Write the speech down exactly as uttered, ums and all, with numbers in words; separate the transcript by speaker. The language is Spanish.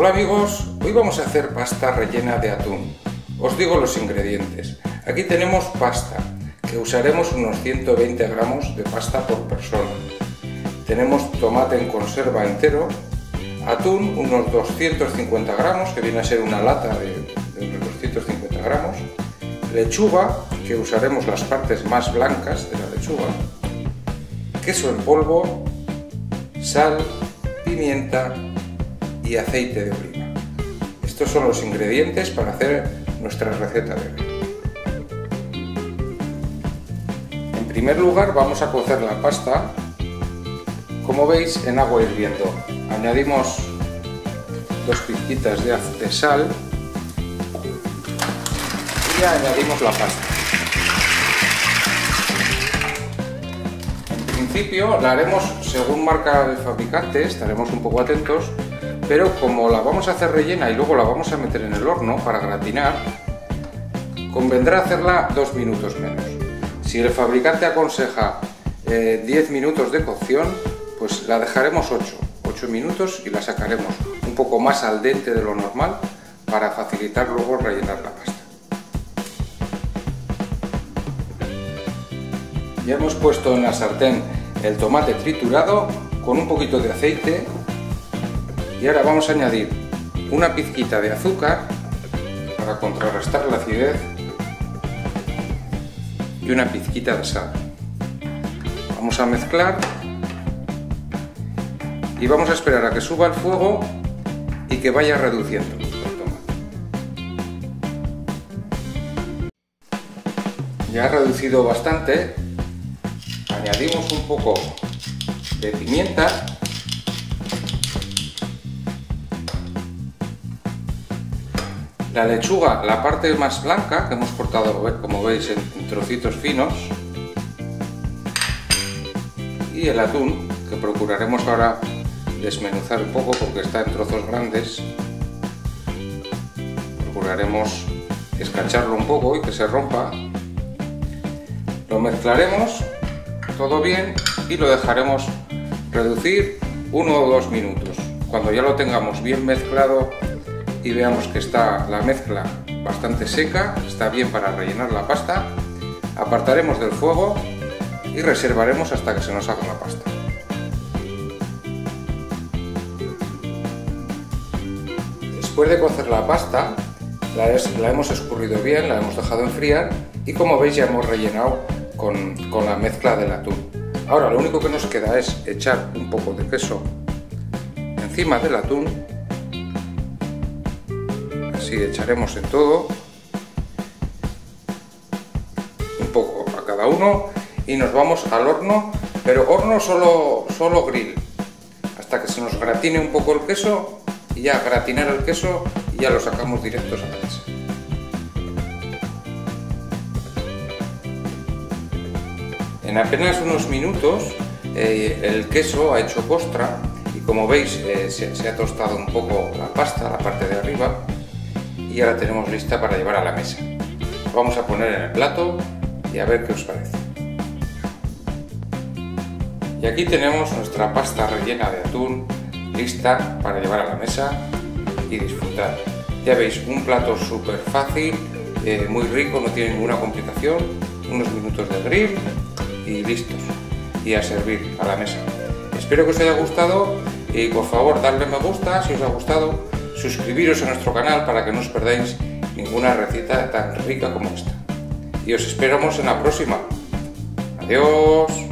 Speaker 1: Hola amigos, hoy vamos a hacer pasta rellena de atún. Os digo los ingredientes. Aquí tenemos pasta, que usaremos unos ciento veinte gramos de pasta por persona. Tenemos tomate en conserva entero, atún unos doscientos cincuenta gramos, que viene a ser una lata de, de unos doscientos cincuenta gramos, lechuga, que usaremos las partes más blancas de la lechuga, queso en polvo, sal, pimienta y aceite de oliva. Estos son los ingredientes para hacer nuestra receta de hoy. En primer lugar vamos a cocer la pasta, como veis, en agua hirviendo. Añadimos dos pizquitas de, de sal y ya añadimos la pasta. En principio la haremos según marca el fabricante, estaremos un poco atentos, pero como la vamos a hacer rellena y luego la vamos a meter en el horno para gratinar, convendrá hacerla dos minutos menos. Si el fabricante aconseja eh, diez minutos de cocción, pues la dejaremos ocho minutos y la sacaremos un poco más al dente de lo normal para facilitar luego rellenar la pasta. Ya hemos puesto en la sartén el tomate triturado con un poquito de aceite y ahora vamos a añadir una pizquita de azúcar para contrarrestar la acidez y una pizquita de sal. Vamos a mezclar y vamos a esperar a que suba el fuego y que vaya reduciendo el tomate. Ya ha reducido bastante, añadimos un poco de pimienta la lechuga, la parte más blanca que hemos cortado, como veis, en, en trocitos finos, y el atún, que procuraremos ahora desmenuzar un poco porque está en trozos grandes. Procuraremos escarcharlo un poco y que se rompa. Lo mezclaremos todo bien y lo dejaremos reducir uno o dos minutos. Cuando ya lo tengamos bien mezclado y veamos que está la mezcla bastante seca, está bien para rellenar la pasta, apartaremos del fuego y reservaremos hasta que se nos haga la pasta. Después de cocer la pasta, la, es, la hemos escurrido bien, la hemos dejado enfriar y, como veis, ya hemos rellenado con, con la mezcla del atún. Ahora lo único que nos queda es echar un poco de queso encima del atún. Así echaremos en todo, un poco a cada uno, y nos vamos al horno, pero horno solo, solo grill, hasta que se nos gratine un poco el queso, y ya gratinar el queso y ya lo sacamos directos a la mesa. En apenas unos minutos eh, el queso ha hecho costra y, como veis, eh, se, se ha tostado un poco la pasta, la parte de arriba, y ahora tenemos lista para llevar a la mesa. Lo vamos a poner en el plato y a ver qué os parece. Y aquí tenemos nuestra pasta rellena de atún lista para llevar a la mesa y disfrutar. Ya veis, un plato súper fácil, eh, muy rico, no tiene ninguna complicación, unos minutos de grill y listos, y a servir a la mesa. Espero que os haya gustado y, por favor, dadle me gusta si os ha gustado, suscribiros a nuestro canal para que no os perdáis ninguna receta tan rica como esta. Y os esperamos en la próxima. Adiós.